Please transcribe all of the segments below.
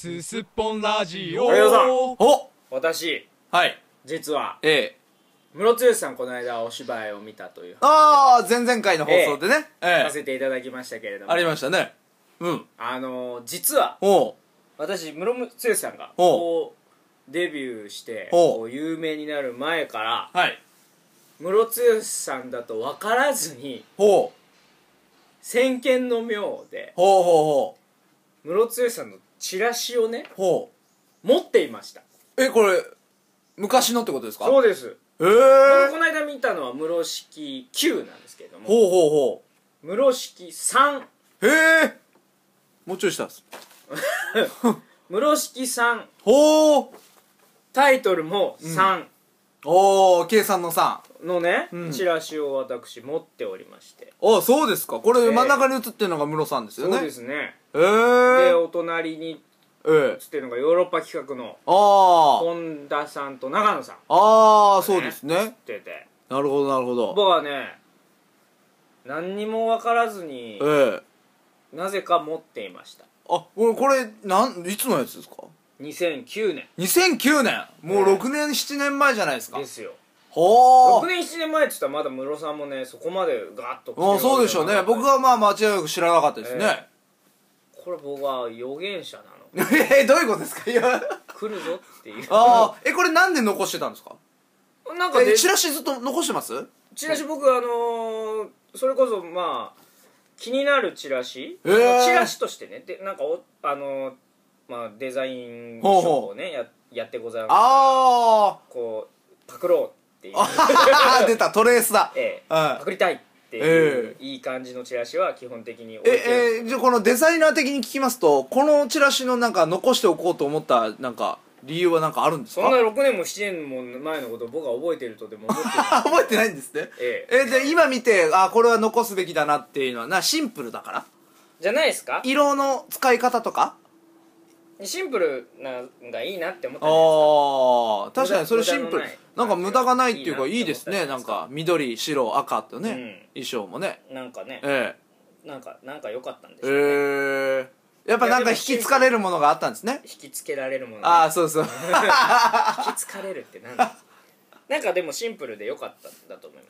すすっぽんラジオ。 おはようさん。 お私はい実はムムロツヨシさんこの間お芝居を見たというああ前々回の放送でねさせていただきましたけれども、 ありましたねうん実はおう私ムロツヨシさんがおうこうデビューしておうこう有名になる前からはいムロツヨシさんだと分からずにほう先見の明でほうほムロツヨシさんのチラシをねうほ持っていました。 うこれ昔のってことですかそうですえこの間見たのは室式9なんですけれども、 ほうほうほ室式3 うへえもうちょいしたんです室式3 ほうタイトルも3 おー計算の3 のね、 うんチラシを私持っておりまして、 あそうですかこれえ真ん中に写ってるのがムロさんですよねそうですね、 えでお隣に映ってるのがヨーロッパ企画のあ本田さんと長野さんああそうですね映ってて、 なるほどなるほど僕はね何にも分からずになぜか持っていました。 あこれいつのやつですか 2009年 2009年もう6年7年前じゃないですかですよ。 ほ 6年7年前って言ったらまだ室さんもねそこまでガッと来てるあそうでしょうね僕はまあ間違いなく知らなかったですねこれ僕は預言者なのどういうことですかいや来るぞっていうああこれなんで残してたんですかなんかでチラシずっと残してますチラシ僕それこそまあ気になるチラシ、チラシとしてねでなんかまあデザイン書をねやってございますあこうパクろうっていうあ出たトレースだパクりたいっていういい感じのチラシは基本的に置いてる。 じゃあこのデザイナー的に聞きますとこのチラシのなんか残しておこうと思ったなんか理由はなんかあるんですかそんな6年も7年も前のことを僕は覚えているとでも思ってる覚えてないんですねで今見てこれは残すべきだなっていうのはシンプルだからじゃないですか。 色の使い方とかシンプルなのがいいなって思ったんじゃないですか。 確かにそれシンプルなんか無駄がないっていうかいいですねいいなって思ったんじゃないですかなんか緑白赤とね衣装もねなんかね、なんか良かったんでしょうね。 やっぱなんか引きつかれるものがあったんですね引きつけられるもの、 ああそうそう引きつかれるってなんだなんかでもシンプルで良かったんだと思います。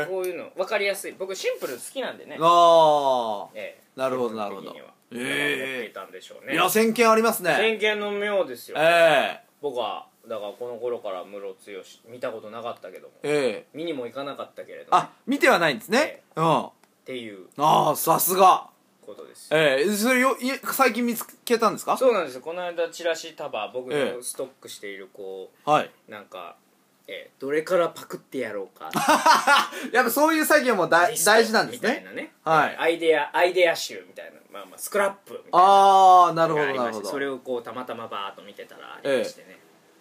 こういうの分かりやすい。僕シンプル好きなんでね。 ああなるほどなるほど持っていたんでしょうね。 いや先見ありますね先見の妙ですよ。僕はだからこの頃からムロツヨシ見たことなかったけども、見にも行かなかったけれども、 あ見てはないんですねっていうさすがことです。 それ最近見つけたんですかそうなんですよ。この間チラシ束僕のストックしているこうなんかどれからパクってやろうかやっぱそういう作業も大事なんですねみたいなね、 はいアイデア集みたいな、まあスクラップみたいなああなるほどなるほど。 なるほどそれをこうたまたまバーッと見てたらありましてね、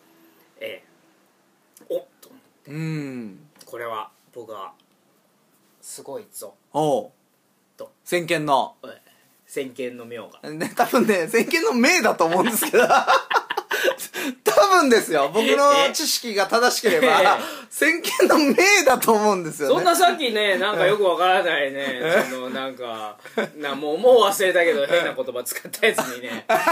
おっと思ってこれは僕はすごいぞと先見の先見の妙が多分ね先見の明だと思うんですけど多分ですよ僕の知識が正しければ先見の明だと思うんですよねそんなさっきねなんかよくわからないねなんかもう忘れたけど変な言葉使ったやつにね言われた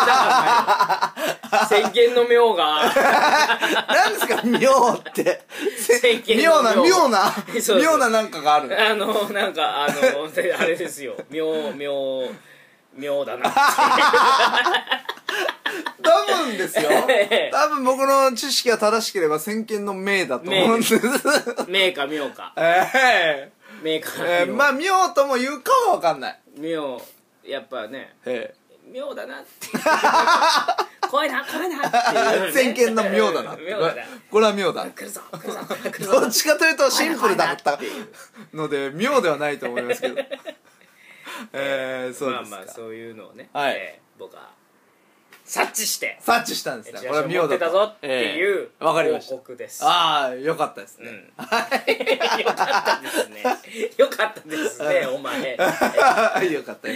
から先見の妙が何ですか妙って妙ななんかがあるなんかあれですよ妙だなって多分ですよ多分僕の知識が正しければ先見の明だと思うんです明か妙か明かまあ妙とも言うかは分かんない妙やっぱね妙だなって怖いなっていう先見の妙だなこれは妙だ来るぞどっちかというとシンプルだったので妙ではないと思いますけどそうですかまあそういうのをね僕は察知したんですねこれは妙だぞっていう報告です。 ああよかったですねよかったですねよかったですねお前よかった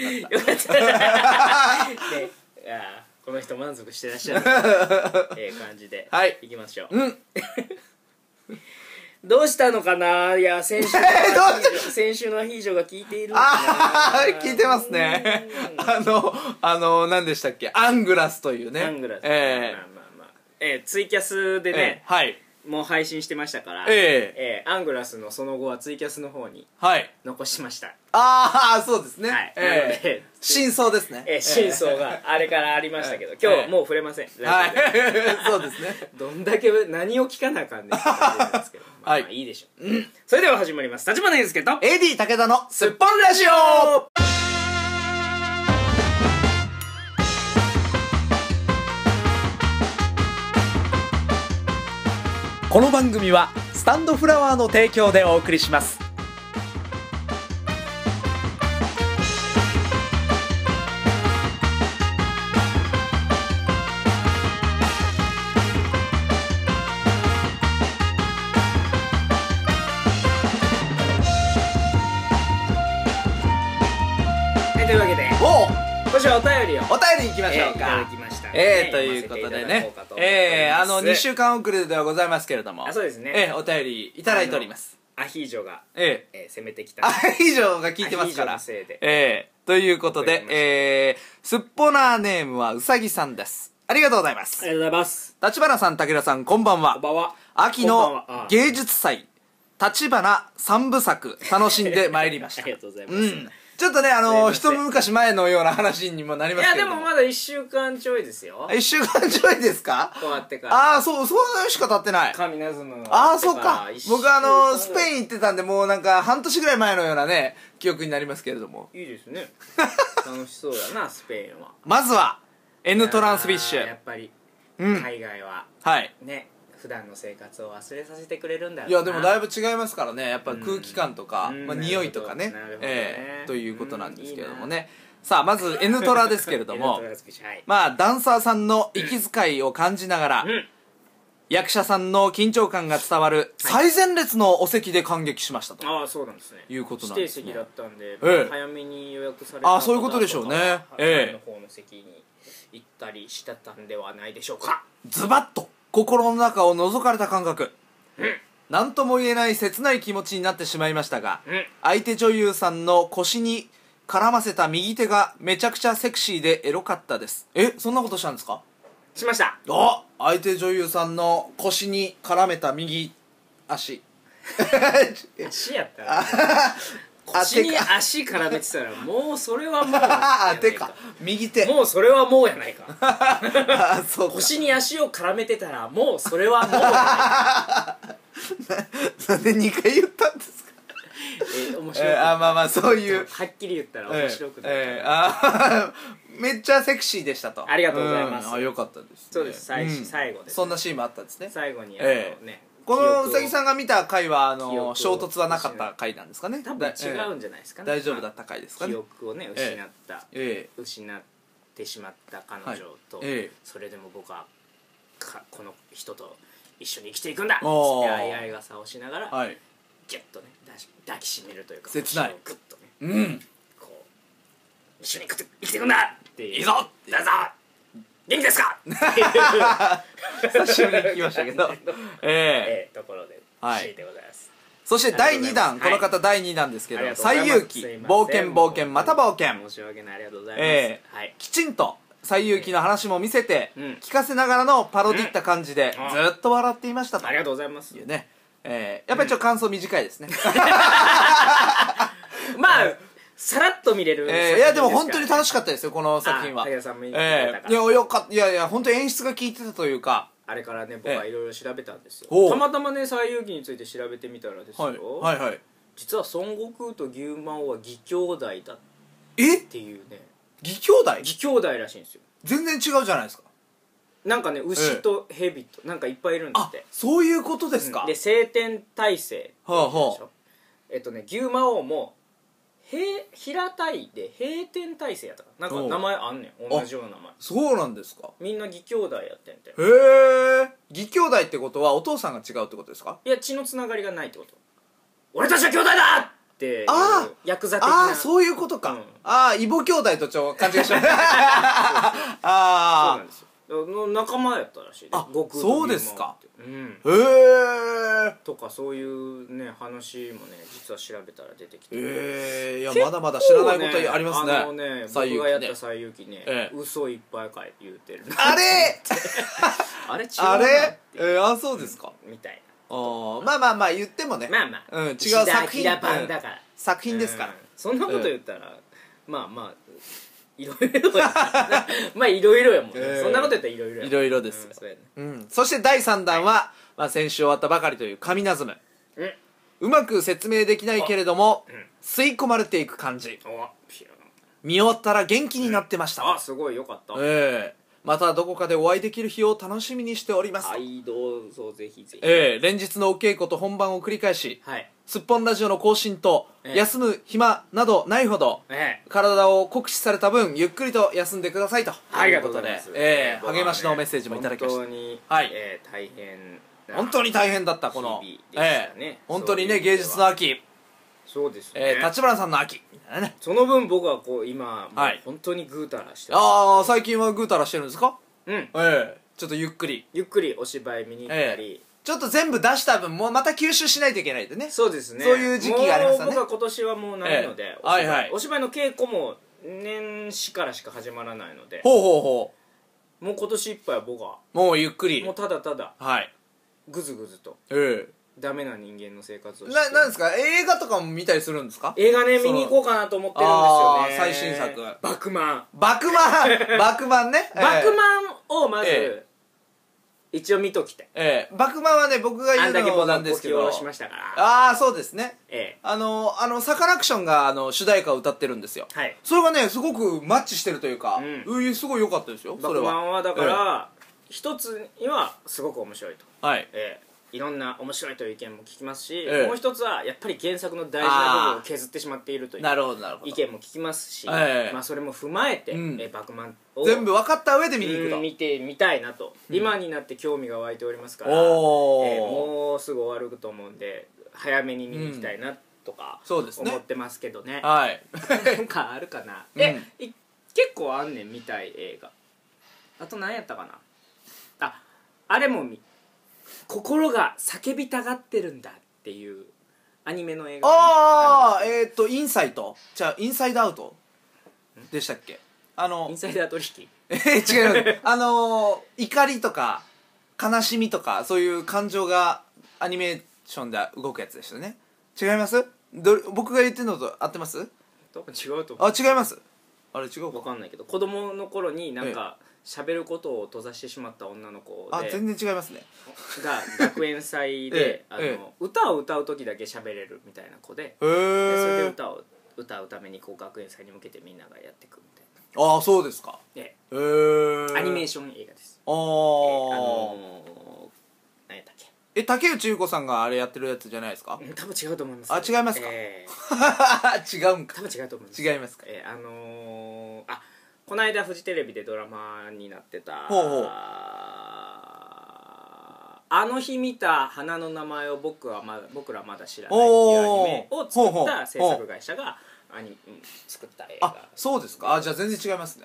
この人満足してらっしゃる感じでいきましょうどうしたのかな。いや、先週の先週のアヒージョが効いているのかな。 ああ、聞いてますね。何でしたっけ、アングラスというね。 アングラス。まあまあ。ツイキャスでね、 はい。 もう配信してましたから、アングラスのその後はツイキャスの方に残しました。 ああ、そうですね。 はい。なので、 真相ですね。 真相があれからありましたけど、今日もう触れません。 はい。そうですね。 どんだけ何を聞かなあかんねんって感じなんですけど、まあいいでしょう。それでは始まります。立花祐介と AD 武田のすっぽんラジオ。 この番組はスタンドフラワーの提供でお送りします。 というわけで今週はお便り行きましょうか。 いただきました。 ということでね、2週間遅れではございますけれども、 そうですね、お便りいただいております。 アヒージョが攻めてきた。 アヒージョが効いてますから。 アヒージョのせいでということで、すっぽなーネームはうさぎさんです。ありがとうございます。 ありがとうございます。 立花さん、武田さん、こんばんは。 こんばんは。 秋の芸術祭立花三部作楽しんでまいりました。 ありがとうございます。 ちょっとね、一昔前のような話にもなりますけど。 いや、でもまだ1週間ちょいですよ。 1週間ちょいですか？ 終わってから。 ああ、そうしか経ってない。 神ナズムの。 ああ、そうか。僕スペイン行ってたんで、もうなんか半年ぐらい前のようなね、記憶になりますけれども。 いいですね。楽しそうだな、スペインは。 まずは、N トランスフィッシュ。 やっぱり、海外は、ね、普段の生活を忘れさせてくれるんだろうな。 いや、でもだいぶ違いますからね。やっぱ空気感とか、匂いとかね。ということなんですけれどもね。さあ、まず N トラですけれども、まあ、ダンサーさんの息遣いを感じながら、役者さんの緊張感が伝わる最前列のお席で感激しましたと。 ああ、そうなんですね。 いうことなんですね。 指定席だったんで、早めに予約された。 ああ、そういうことでしょうね。 前の方の席に行ったりしてたんではないでしょうか。 ズバッと心の中を覗かれた感覚。何とも言えない切ない気持ちになってしまいましたが、相手女優さんの腰に絡ませた右手がめちゃくちゃセクシーでエロかったです。そんなことしたんですか？ しました。 相手女優さんの腰に絡めた右足。 足やったら腰に足絡めてたら、もうそれはもう手か右手、 もうそれはもうやないか。 そうか。 腰に足を絡めてたら、もうそれはもうやないか。 なんで2回言ったんですか？ 面白い。 まあまあ、そういうはっきり言ったら面白くない。 めっちゃセクシーでしたと。 ありがとうございます。 よかったです。 そうです、最後です。 そんなシーンもあったんですね。 最後にね、 このうさぎさんが見た回は衝突はなかった回なんですかね。 多分違うんじゃないですかね。 大丈夫だった回ですかね。 記憶をね、失ってしまった彼女と、それでも僕はこの人と一緒に生きていくんだって相い傘をしながらギュッとね抱きしめるというか、 切ない、 グッとね、こう一緒に生きていくんだっていう、 いいぞ、 どうぞ元気ですか久しぶりに聞きましたけどところで不思議でございます。 そして第2弾、この方第2弾ですけど、西遊記冒険冒険また冒険、 申し訳ない、ありがとうございます。 きちんと西遊記の話も見せて聞かせながらのパロディった感じでずっと笑っていましたと。 ありがとうございます。 いうね、やっぱりちょっと感想短いですね。 まあさらっと見れる。 いやでも本当に楽しかったですよ、この作品は。 武田さんも見てくれたから。 いや本当に演出が効いてたというか、 あれからね、僕はいろいろ調べたんですよ。たまたまね、西遊記について調べてみたらですよ、実は孫悟空と牛魔王は義兄弟だっていうね。 義兄弟？ 義兄弟らしいんですよ。 全然違うじゃないですか。 なんかね、牛と蛇となんかいっぱいいるんですって。 そういうことですか。 で、聖天大聖。牛魔王も平たいで平天大聖やったかな。なんか名前あんねん、同じような名前。 そうなんですか。 みんな義兄弟やってんて。 へえ。義兄弟ってことはお父さんが違うってことですか？ いや、血のつながりがないってこと。俺たちは兄弟だっていうヤクザ的な。 そういうことか。異母兄弟と勘違いしました。 そうなんですよ。 仲間やったらしいで。 あ、 悟空とそうですか。 うん、 へえ。 とかそういうね話もね実は調べたら出てきて、 いやまだまだ知らないことありますね。 あのね僕がやった西遊記ね、嘘いっぱい言うてるあれあれ違うあなってれあ、そうですか。 みたいまあまあまあ言ってもね、 な、まあまあ、 違う作品版だから作品ですから、 そんなこと言ったら、まあまあいろいろやまあいろいろやもんね、そんなこと言ったらいろいろやもん、 いろいろですよ、 そうやね、 そして第3弾は、まあ、先週終わったばかりという神ナズム、うまく説明できないけれども、吸い込まれていく感じ、見終わったら元気になってました、 あ、すごいよかった、 またどこかでお会いできる日を楽しみにしておりますと、 はいどうぞぜひぜひ、 連日のお稽古と本番を繰り返し、すっぽんラジオの更新と、休む暇などないほど、体を酷使された分ゆっくりと休んでくださいということで、励ましのメッセージもいただきました。 本当に、大変本当に大変だったこの、 日々でしたね、 本当にね芸術の秋、 そうですね、 立花さんの秋みたいなね。 その分僕はこう今、もう本当にぐうたらしてああ、最近はぐうたらしてるんですか。 うん、 ちょっとゆっくりお芝居見に行ったり、 ちょっと全部出した分もうまた吸収しないといけないでね。 そうですね、 そういう時期がありますよね。 もう僕は今年はもうないので、お芝居の稽古も年始からしか始まらないので、もう今年いっぱいは僕はもうゆっくり、 もうただただぐずぐずとダメな人間の生活をして。 なんですか、映画とかも見たりするんですか。 映画ね、見に行こうかなと思ってるんですよね。 最新作バクマンね、 バクマンをまず一応見ときたい。 バクマンはね、僕が言うのもなんですけど、 しましたから。 ああ、そうですね。サカナクションが主題歌を歌ってるんですよ。それがねすごくマッチしてるというか、すごい良かったですよ。 バクマンはだから一つにはすごく面白いと、いろんな面白いという意見も聞きますし、もう一つはやっぱり原作の大事な部分を削ってしまっているという意見も聞きますし、まあそれも踏まえて、バクマンを全部分かった上で見に行くと、 見てみたいなと、今になって興味が湧いておりますから、もうすぐ終わると思うんで早めに見に行きたいなとか思ってますけどね。なんかあるかな、結構あんねん見たい映画。あと何やったかな、あれも心が叫びたがってるんだっていうアニメの映画、 インサイトじゃあインサイドアウトでしたっけ。 インサイダー取引違う怒りとか悲しみとかそういう感情がアニメーションで動くやつでしたね。違います。僕が言ってるのと合ってます。 多分違うと思う。 違います。あれ違うか分かんないけど、子供の頃になんか喋ることを閉ざしてしまった女の子で、 全然違いますね。 が学園祭で歌を歌う時だけ喋れるみたいな子で、それで歌を歌うためにこう学園祭に向けてみんながやっていくみたいな。 そうですか。 アニメーション映画です。何やったっけ、 竹内優子さんがあれやってるやつじゃないですか。 多分違うと思います。 違いますか。違うんか。 多分違うと思います。 違いますか。 この間フジテレビでドラマになってたあの日見た花の名前を僕らまだ知らないっていうアニメを作った制作会社が作った映画。 そうですか。じゃあ全然違いますね。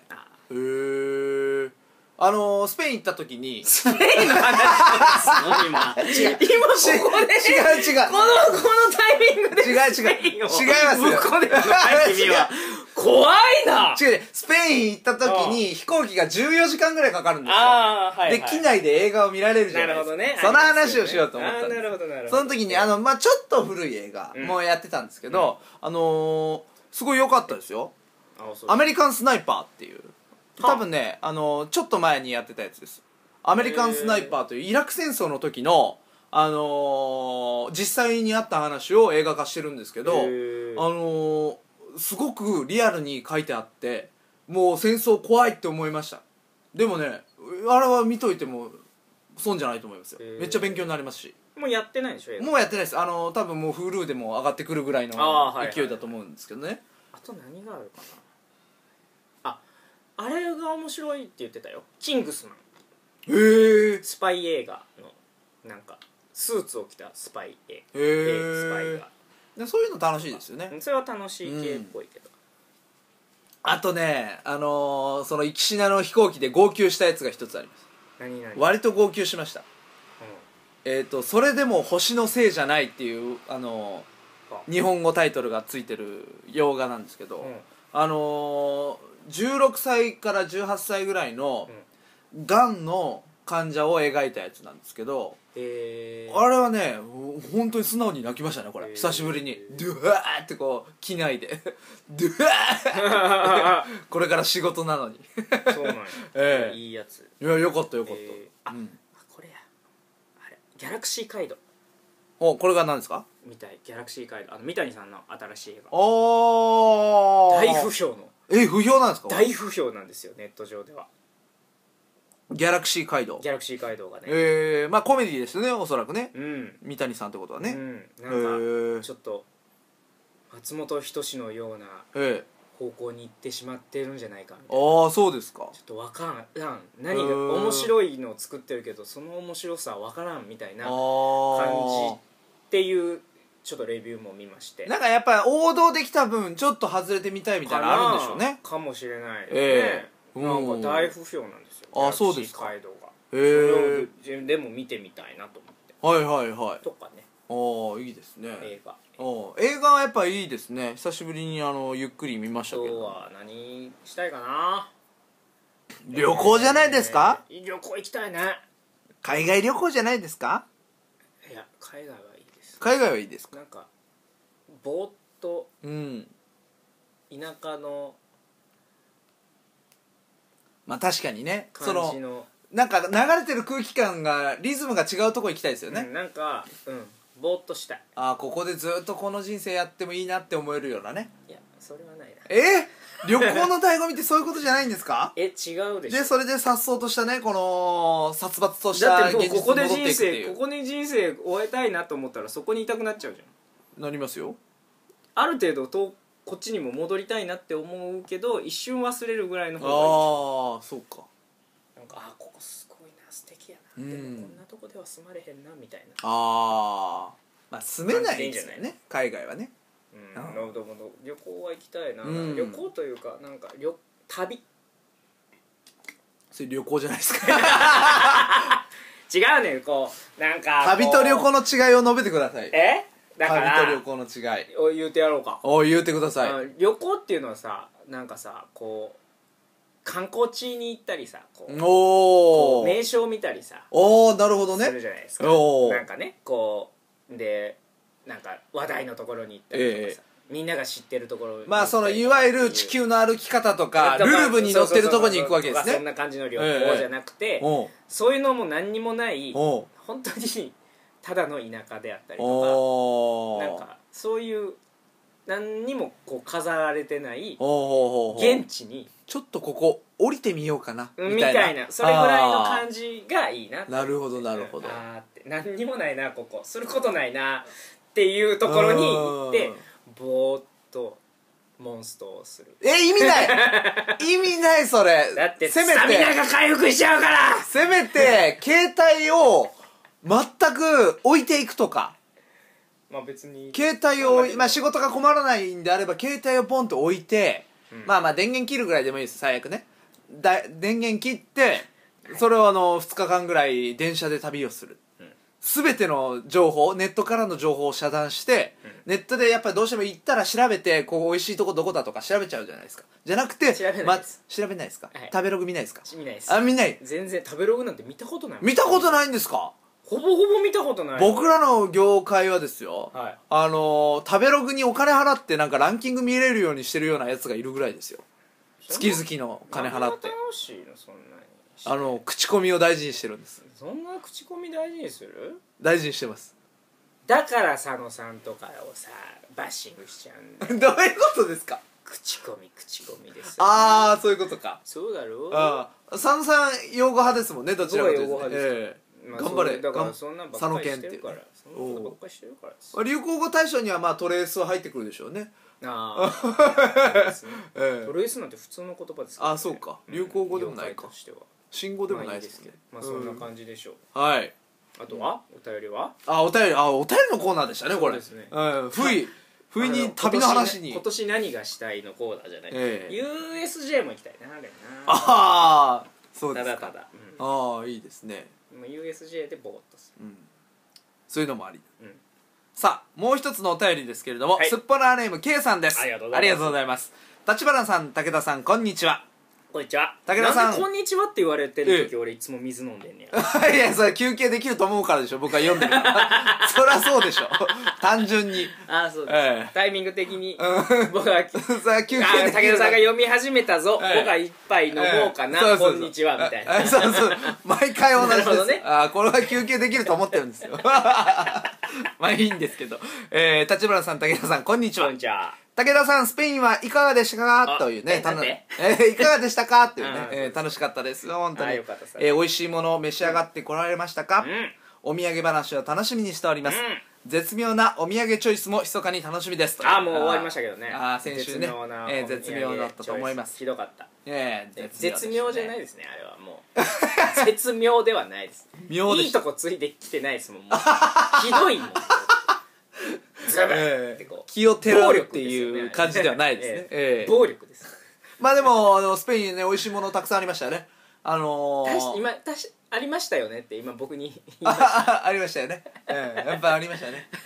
スペイン行った時にスペインの話今ここで違うこのタイミングで違いますよ。 ぶっこんでるのかい君は。怖いな。 スペイン行った時に飛行機が14時間ぐらいかかるんですよ。で機内で映画を見られるじゃないですか。なるほどね。その話をしようと思ったんです。その時にちょっと古い映画もやってたんですけど、すごい良かったですよ。アメリカンスナイパーっていう、多分ねちょっと前にやってたやつです。アメリカンスナイパーというイラク戦争の時の実際にあった話を映画化してるんですけど、すごくリアルに書いてあってもう戦争怖いって思いました。でもねあれは見といても損じゃないと思いますよ。めっちゃ勉強になりますし。 もうやってないでしょ。 もうやってないです。多分もう Hulu でも上がってくるぐらいの勢いだと思うんですけどね。 あと何があるかな。あれが面白いって言ってたよ。キングスマン。スパイ映画のなんかスーツを着たスパイスパイがそういうの楽しいですよね。 それは楽しい系っぽいけど、 あとねその行きしなの飛行機で号泣したやつが一つあります。 何割と号泣しました。それでも星のせいじゃないっていう日本語タイトルがついてる洋画なんですけど、16歳から18歳ぐらいのがんの患者を描いたやつなんですけど、あれはね本当に素直に泣きましたね。これ久しぶりにドゥワーってこう機内でドゥワーこれから仕事なのにそうなんや、いいやつ。 いやよかったよかった。 これや、あれギャラクシー街道。 これが何ですか？ みたい、ギャラクシー街道、三谷さんの新しい映画。大不評の。 不評なんですか？ 大不評なんですよ、ネット上では。 ギャラクシー街道。 ギャラクシー街道がね。 まあコメディですね、おそらくね。 三谷さんってことはね。 なんかちょっと松本人志のような方向に行ってしまってるんじゃないかみたいな。 そうですか。 ちょっと分からん、何が面白いのを作ってるけどその面白さは分からんみたいな感じっていうちょっとレビューも見まして、 なんかやっぱり王道できた分ちょっと外れてみたいみたいなのあるんでしょうね。 かもしれないですね。なんか大不評なんですよ。 そうですか。 ギャラクシー街道が。それをでも見てみたいなと思って。 はいはいはい。 とかね。 いいですね。 映画はやっぱいいですね。久しぶりにゆっくり見ましたけど。 今日は何したいかな。 旅行じゃないですか？ 旅行行きたいね。 海外旅行じゃないですか？ いや海外はいいです。 海外はいいですか？ なんかぼーっと田舎のまあ確かにね、 感じのなんか流れてる空気感がリズムが違うとこ行きたいですよね。 なんかぼーっとしたい。 ここでずっとこの人生やってもいいなって思えるようなね。 いやそれはないな。 旅行の醍醐味ってそういうことじゃないんですか？ 違うでしょ。 でそれで颯爽としたね、この殺伐とした現実に戻っていくっていう。 ここで人生終えたいなと思ったらそこにいたくなっちゃうじゃん。 なりますよ。 ある程度こっちにも戻りたいなって思うけど一瞬忘れるぐらいの方がいい。 そうか。 なんかここすごいな、素敵やな、でもこんなとこでは住まれへんなみたいな。 まあ住めないですよね、海外はね。 旅行は行きたいな。旅行というかなんか旅。 それ旅行じゃないですか。 違うねん、こうなんか旅と旅行の違いを述べてください。 だから旅と旅行の違いを言うてやろうか。 言うてください。 旅行っていうのはさ、なんかさこう観光地に行ったりさ、こう名所を見たりさ、 なるほどね、 するじゃないですか。なんかねこうでなんか話題のところに行ったりとかさ、みんなが知ってるところに、 まあそのいわゆる地球の歩き方とかルルブに乗ってるところに行くわけですね。 そんな感じの旅行じゃなくて、そういうのも何にもない本当にただの田舎であったりとか、なんかそういう何にもこう飾られてない現地にちょっとここ降りてみようかなみたいな、それぐらいの感じがいいな。 なるほどなるほど。 って何にもないな、ここすることないなっていうところに行ってぼーっとモンストをする。 意味ない意味ないそれ。 だってスタミナが回復しちゃうから。 せめて携帯を全く置いていくとか。 まあ別に携帯を仕事が困らないんであれば携帯をポンと置いて、まあ電源切るぐらいでもいいです、最悪ね。電源切ってそれを2日間ぐらい電車で旅をする。全ての情報、ネットからの情報を遮断して、ネットでやっぱりどうしても行ったら調べて、こう美味しいとこどこだとか調べちゃうじゃないですか。じゃなくて調べないです。 調べないですか？食べログ見ないですか？ 見ないです。 見ない。 全然食べログなんて見たことない。 見たことないんですか？ ほぼほぼ見たことない。 僕らの業界はですよ、食べログにお金払ってなんかランキング見れるようにしてるようなやつがいるぐらいですよ。月々の金払って。 楽しいのそんなに。 口コミを大事にしてるんです。 そんな口コミ大事にする？ 大事にしてます。 だから佐野さんとかをさバッシングしちゃうんだ。どういうことですか？ 口コミです。 そういうことか。 そうだろう。 佐野さん用語派ですもんね、どちらかというと。頑張れ。 だからそんなんばっかりしてるから。そんなんばっかりしてるから。 流行語大賞にはトレースは入ってくるでしょうね。トレースなんて普通の言葉ですからね。 そうか。流行語でもないか。新語でもないですね。 まあそんな感じでしょう。 はい。 あとはお便りは？ お便りのコーナーでしたね、これ。不意に旅の話に。 今年何がしたいのコーナーじゃない。USJ も行きたいな、あれな。 そうですか。 ただただ、 ああいいですね。 もう USJ でボーっとする、 そういうのもあり。さあもう一つのお便りですけれども、 はいすっぽらーネーム K さんです。 ありがとうございます。 立花さん、武田さん、こんにちは。 こんにちは。 武田さんなんでこんにちはって言われてる時、俺いつも水飲んでんねや。 いや、それ休憩できると思うからでしょ、僕は読んでるからそりゃそうでしょ、単純に。 ああ、そうです、タイミング的に僕はさあ休憩できる。 武田さんが読み始めたぞ、僕は一杯飲もうかな、こんにちはみたいな。 そうそう、毎回同じです。 なるほどね。 これは休憩できると思ってるんですよまあいいんですけど、立花さん、武田さん、こんにちは。 こんにちは。 武田さん、スペインはいかがでしたかというね、いかがでしたかっていうね、楽しかったですよ、本当に。美味しいものを召し上がってこられましたか？お土産話を楽しみにしております。絶妙なお土産チョイスも密かに楽しみです。 ああ、もう終わりましたけどね。 先週ね、絶妙だったと思います。 ひどかった。 絶妙じゃないですね、あれはもう。絶妙ではないです。いいとこついてきてないですもん。ひどいもん。 気をてらうっていう感じではないですね。 暴力です。 まあでもスペインね、美味しいものたくさんありましたよね。 今ありましたよねって今僕にありましたよね。やっぱありましたね。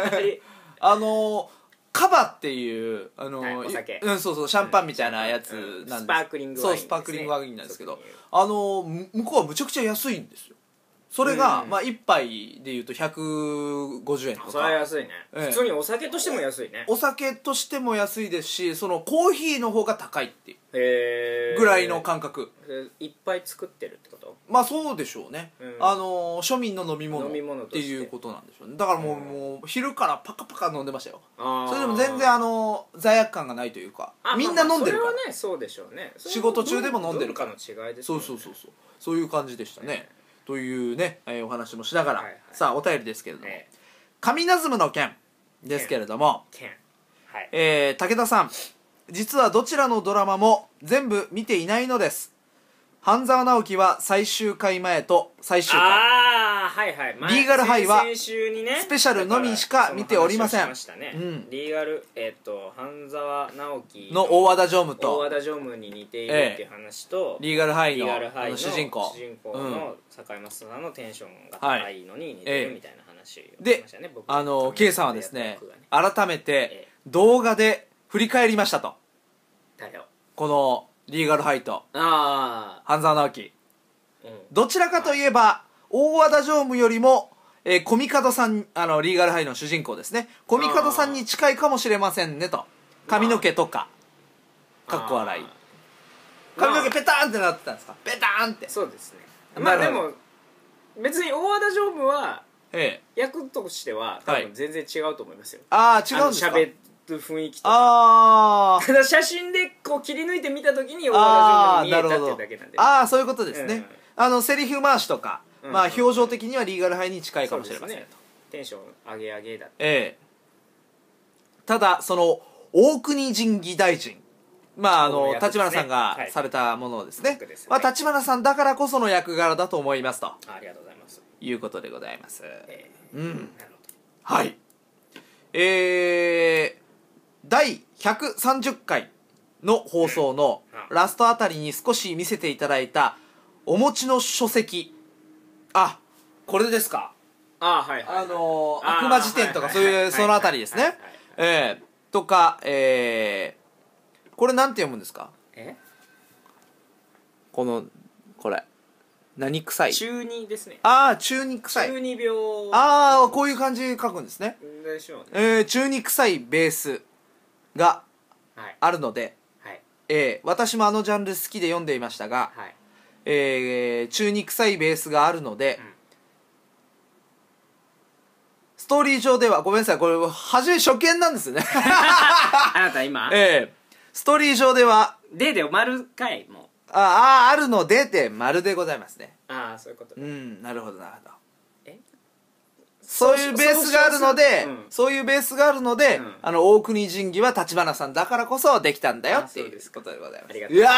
カバっていうお酒、 そうそう、シャンパンみたいなやつなんです。 スパークリングワイン、 そう、スパークリングワインなんですけど、向こうはむちゃくちゃ安いんですよ。それがまあ1杯でいうと150円とか。 それは安いね。普通にお酒としても安いね。 お酒としても安いですし、そのコーヒーの方が高いっていうぐらいの感覚。 いっぱい作ってるってこと？ まあそうでしょうね。庶民の飲み物っていうことなんでしょうね。だからもう昼からパカパカ飲んでましたよ。それでも全然罪悪感がないというか、みんな飲んでるから。 それはね、そうでしょうね。 仕事中でも飲んでるから。 文化の違いです。 そういう感じでしたね。というね、お話もしながら、さあお便りですけれども、神ナズムの件ですけれども、武田さん、実はどちらのドラマも全部見ていないのです。半沢直樹は最終回前と最終回、リーガルハイはスペシャルのみしか見ておりません。 リーガル、半沢直樹の大和田常務と大和田常務に似ているっていう話と、 リーガルハイの主人公の坂井正人のテンションが高いのに似てるみたいな話をで、K さんはですね、改めて動画で振り返りましたと。このリーガルハイと半沢直樹、どちらかといえば大和田常務よりもコミカドさん、リーガルハイの主人公ですね、コミカドさんに近いかもしれませんねと。髪の毛とかかっこ笑い、髪の毛ペターンってなってたんですか？ペターンって。 そうですね。まあでも別に大和田常務は役としては多分全然違うと思いますよ。 違うんですか？ 喋る雰囲気とか。ただ写真でこう切り抜いて見た時に大和田常務に見えたっていうだけなんで。 そういうことですね。セリフ回しとか、まあ表情的にはリーガルハイに近いかもしれませんと。 テンション上げ上げだった。 ただその大国神義大臣、まあ立花さんがされたものをですね、立花さんだからこその役柄だと思いますと。 ありがとうございます。 いうことでございます。第130回の放送のラストあたりに少し見せていただいたお持ちの書籍、これですか？悪魔辞典とかそういうそのあたりですね。とか、これなんて読むんですか？これ何臭い？ 中二ですね。 中二臭い。 中二病。 こういう感じで書くんですね。 でしょうね。 中二臭いベースがあるので、私もジャンル好きで読んでいましたが、中二臭いベースがあるので、ストーリー上では、ごめんなさい、これ初見なんですよねあなた今ストーリー上ではで丸かいもうあるのでで丸でございますね。 そういうこと。 なるほどなるほど。そういうベースがあるので、大国神義は立花さんだからこそできたんだよっていうことでございます。いや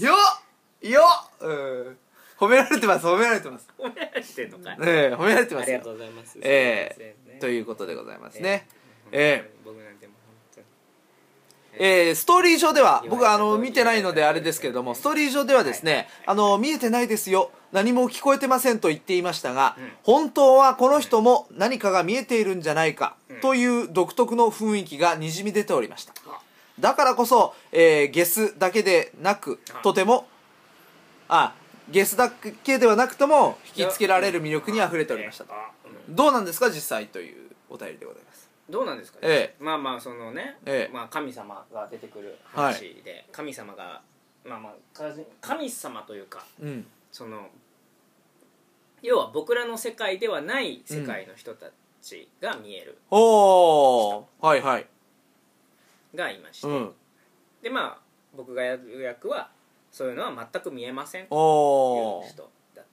褒められてます。 褒められてんのかい。 褒められてます。 ありがとうございます。 ということでございますね。 僕なんてもう本当にストーリー上では僕見てないのであれですけれども、ストーリー上ではですね、見えてないですよ、何も聞こえてませんと言っていましたが、本当はこの人も何かが見えているんじゃないかという独特の雰囲気がにじみ出ておりました。だからこそ、ゲスだけでなくとてもゲスだけではなくとも引きつけられる魅力にあふれておりました。どうなんですか実際というお便りでございます。 どうなんですかね、まあまあそのね、まあ神様が出てくる話で、神様がまあまあ神様というか、その要は僕らの世界ではない世界の人たちが見える人がいまして、でまあ僕がやる役はそういうのは全く見えませんという人だって、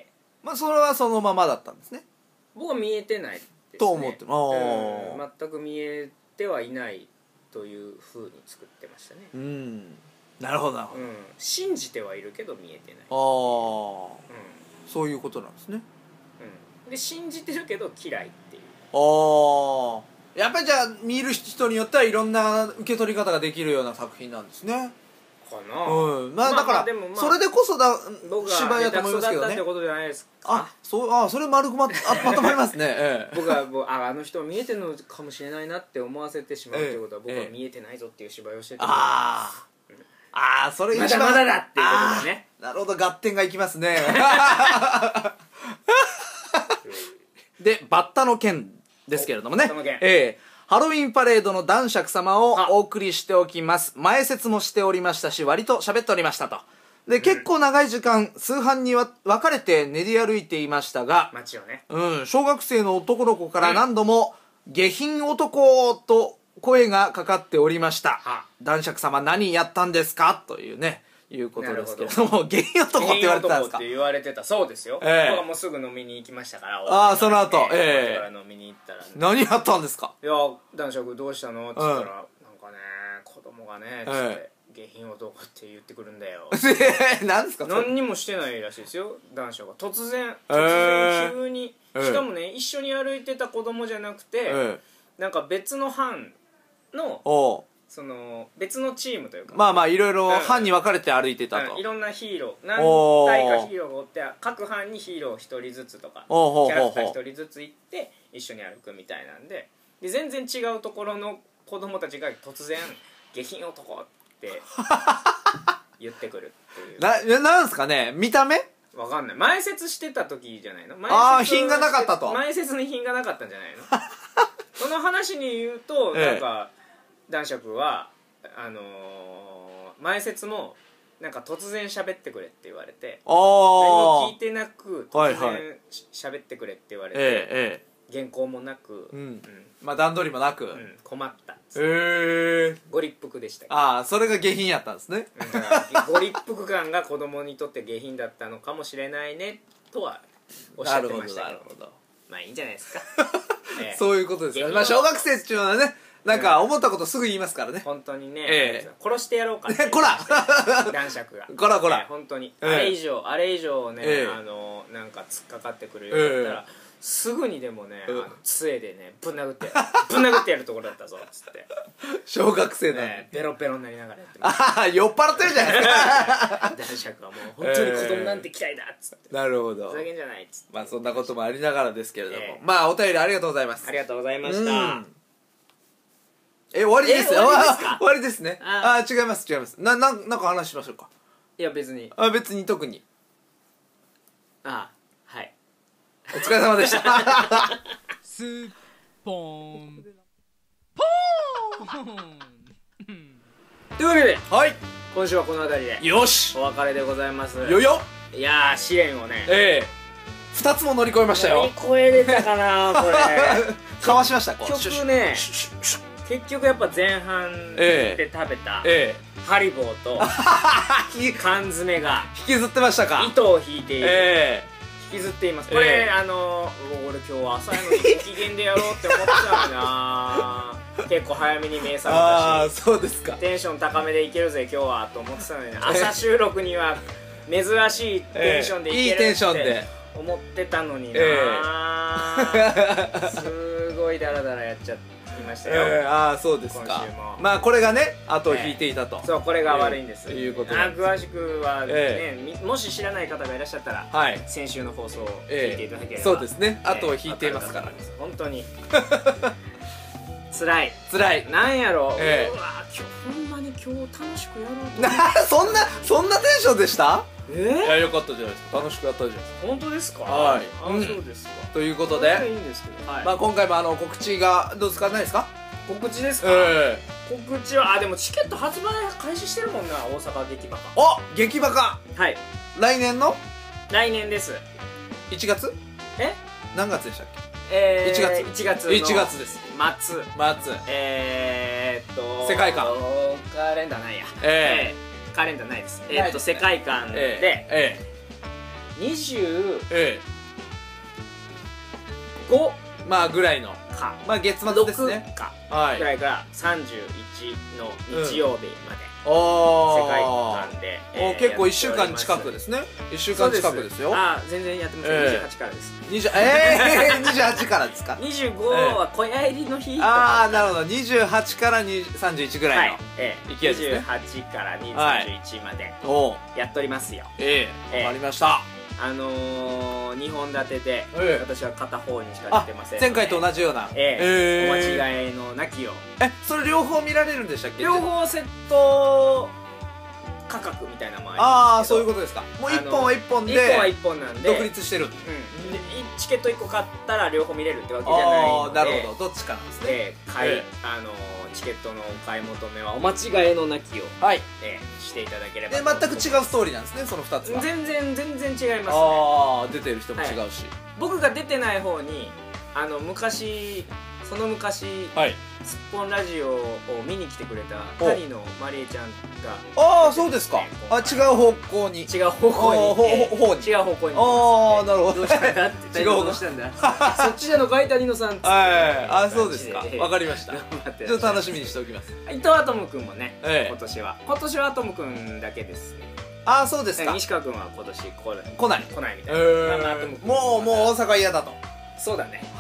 まあそれはそのままだったんですね。 僕は見えてないですねと思って、 全く見えてはいないという風に作ってましたね。 なるほどなるほど、 信じてはいるけど見えてない。 そういうことなんですね。 で信じてるけど嫌いっていう。 やっぱりじゃあ見る人によってはいろんな受け取り方ができるような作品なんですね。 かな。 まあだからそれでこそ芝居だと思いますけどね。 ってことじゃないですか。 それ丸くまとまりますね。 僕はあの人見えてるのかもしれないなって思わせてしまうということは、僕は見えてないぞっていう芝居をしてて、 それまだまだだっていうことだね。 なるほど、合点がいきますね。でバッタの剣ですけれどもね、ハロウィンパレードの男爵様をお送りしておきます。前説もしておりましたし、割と喋っておりましたと。で、結構長い時間数班に分かれて練り歩いていましたが、 街をね、 小学生の男の子から何度も下品男と声がかかっておりました。男爵様何やったんですかというね、いうことですけれども、下品男って言われてたんですか。 って言われてた。そうですよ。僕はもうすぐ飲みに行きましたから。 その後から飲みに行ったら、 何やったんですか。 いや、男爵どうしたのって言ったら、なんかね、子供がね、つって下品男って言ってくるんだよ。 何ですか。 何にもしてないらしいですよ、男爵が。突然急に、しかもね、一緒に歩いてた子供じゃなくて、なんか別の班のその別のチームというか、 まあまあいろいろ班に分かれて歩いてたと、 いろんなヒーロー何体かヒーローがおって、各班にヒーロー1人ずつとかキャラクター1人ずつ行って一緒に歩くみたいなんで、全然違うところの子供たちが突然下品男って言ってくるっていう。 なんですかね、見た目わかんない。前説してた時じゃないの。 品がなかったと。 前説に品がなかったんじゃないの。その話に言うと、なんか男爵は前説もなんか突然喋ってくれって言われて、何も聞いてなく突然喋ってくれって言われて、原稿もなく、 まあ段取りもなく、 困ったっつって、 ご立腹でしたけど。 それが下品やったんですね。 ご立腹感が子供にとって下品だったのかもしれないねとはおっしゃってましたけど、まあいいんじゃないですか。 そういうことですよ。まあ小学生っていうのはね、なんか思ったことすぐ言いますからね。 本当にね、殺してやろうかってこら男爵がこらこら、 本当にあれ以上ね、なんか突っかかってくるようだったら、すぐにでもね、杖でねぶん殴ってやるところだったぞっつって。 小学生だね、 ベロベロになりながらやってました。 酔っ払ってるじゃないですか。 男爵はもう本当に子供なんて嫌いだっつって。 なるほど、 ふざけんじゃないっつって。 まあそんなこともありながらですけれども、まあお便りありがとうございます。 ありがとうございました。 終わりです。終わわりですね。違います違います。なんか話しましょうか。 いや別に特に。 はい、 お疲れ様でした。 スッポンポーンというわけで、 はい今週はこの辺りでよしお別れでございます。 よよ。 いやー、試練をね、 2つも乗り越えましたよ。 乗り越えれたかなこれ。 かわしました。 結局ね、結局やっぱ前半で食べたハリボーと缶詰が引きずってましたか。 糸を引いている、引きずっています。これ俺今日朝やのにご機嫌でやろうって思ってたのにな。結構早めに目覚めたし、 そうですか、 テンション高めでいけるぜ今日はと思ってたのに、朝収録には珍しいテンションでいけるいいテンションで思ってたのにな。すごいダラダラやっちゃって。 きましたよ。 ああそうですか。 今週もまあこれがね後を引いていたと、 そうこれが悪いんです。 いうことなんです。 詳しくはね、もし知らない方がいらっしゃったら、 はい、 先週の放送を聞いていただければ、 そうですね、後を引いていますから、 本当に辛いなんやろう、うわ今日ほんまに今日楽しくやろうとそんなテンションでした？いやよかったじゃないですか。楽しくやったじゃないですか。 本当ですか？ はい。 そうですか。 ということで、 いいんですけど、 まあ今回も告知がどうですか？ないですか？ 告知ですか？告知はでもチケット発売開始してるもんな、大阪劇バカ。 お劇バカ。はい。来年です。1月？何月でしたっけ？1月です。 末。 世界観。 カレンダーないや。カレンダーないです。世界観で25 まあぐらいのか、 まあ月末ですね。 ぐらいから31の日曜日まで世界観で結構1週間近くですね。1週間近くですよ。 全然やってます。28からです。 28からですか ？25は小屋入りの日。 ああなるほど。28から31ぐらいの勢いですね。 28から31までやっておりますよ。 わかりました。 2本立てで私は片方にしか出てません。 前回と同じようなお間違いのなきを。 それ両方見られるんでしたっけ？ 両方セット価格みたいなのもありますけど。 ああそういうことですか。もう1本は1本で 1本は1本なんで独立してる。 チケット1個買ったら両方見れるってわけじゃないので。 なるほど、どっちかなんですね。 チケットのお買い求めはお間違いのなきをしていただければ。 で全く違うストーリーなんですね、その2つは。 全然違いますね。 ああ出てる人も違うし、 僕が出てない方に昔すっぽんラジオを見に来てくれた谷野まりえちゃんが。 ああそうですか。違う方向に違う方向にああなるほど。 どうしたんだって違う方向したんだそっちじゃのかい谷野さん。 あそうですか。わかりました。ちょっと楽しみにしておきます。 伊藤アトムくんもね、今年はアトムくんだけですね。 あそうですか。 西川くんは今年来ないみたいな。 もう大阪嫌だと。 そうだね。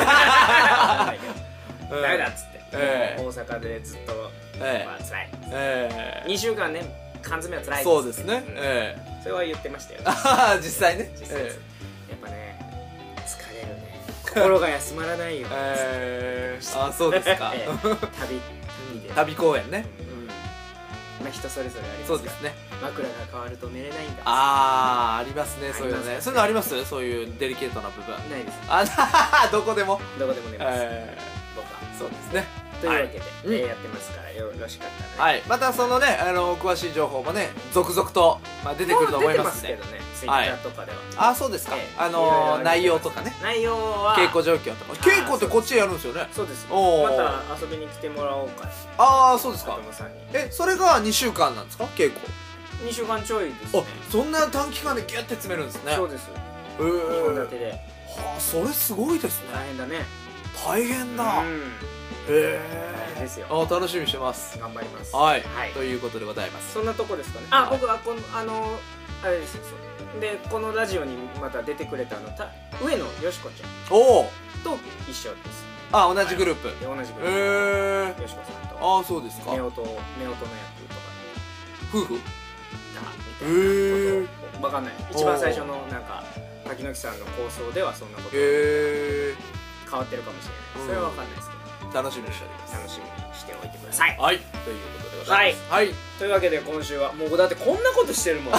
ダメだっつって、大阪でずっと辛い。2週間ね缶詰は辛い。 そうですね。 それは言ってましたよ。 実際ね。 やっぱね疲れるね。心が休まらないよ。 そうですか。旅公演ね。 人それぞれありますから。 そうですね。 枕が変わると寝れないんだ。 ありますね、そういうのね。そういうのあります？そういうデリケートな部分。 ないです。 どこでも寝ます。僕はそうですね。 というわけでやってますからよろしかったらね。 またそのね詳しい情報もね続々と出てくると思いますんで。 ツイッターとかでは。 そうですか。内容とかね。 内容は稽古状況とか。稽古ってこっちでやるんですよね。 そうです。また遊びに来てもらおうか。 そうですか。それが2週間なんですか、稽古 ？2週間ちょいですね。 そんな短期間でギュッて詰めるんですね。 そうです。2本立てで。 それすごいですね。 大変だね。 大変だ。 ですよ。 楽しみにしてます。 頑張ります。 ということでございます。 そんなとこですかね。僕はあれですよ。でこのラジオにまた出てくれた上野よしこちゃんと一緒です。 同じグループ。 同じグループ。よしこさんと。 そうですか。 夫婦の役とか夫婦みたいなこと。わかんない。一番最初の柿の木さんの構想ではそんなこと変わってるかもしれない。それはわかんないですけど。 楽しみにしております。 楽しみにしておいてください。 ということでございます。 というわけで今週はもうだってこんなことしてるもん。もう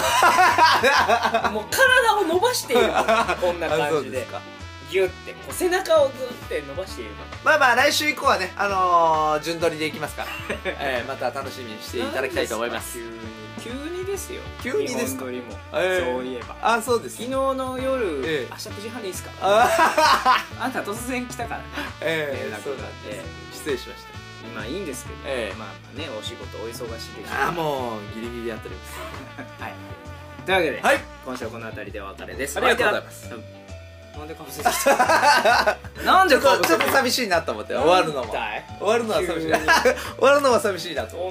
体を伸ばしているもん。こんな感じでギュッて背中をグッて伸ばしているもん。 来週以降はね順取りでいきますからまた楽しみにしていただきたいと思います。 急にですよ。 急にですか。 そういえばそうです。 昨日の夜明日9時半でいいですか。あんた突然来たからね。 失礼しました。 いいんですけど、お仕事お忙しいでしょ。 もうギリギリやっております。 というわけで今週はこの辺りでお別れです。 ありがとうございます。 なんでかぶせてきた。なんでかぶせてきた。 ちょっと寂しいなと思って終わるのは寂しい。終わるのは寂しいなと思って。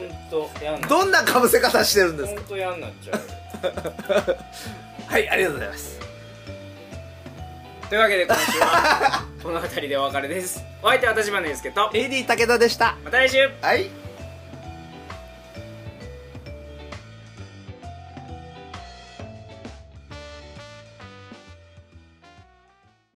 どんなかぶせ方してるんですか。 本当嫌になっちゃう。 ありがとうございます。 というわけで今週はこの辺りでお別れです。お相手は立花祐介と AD 武田でした。 また来週。 はい。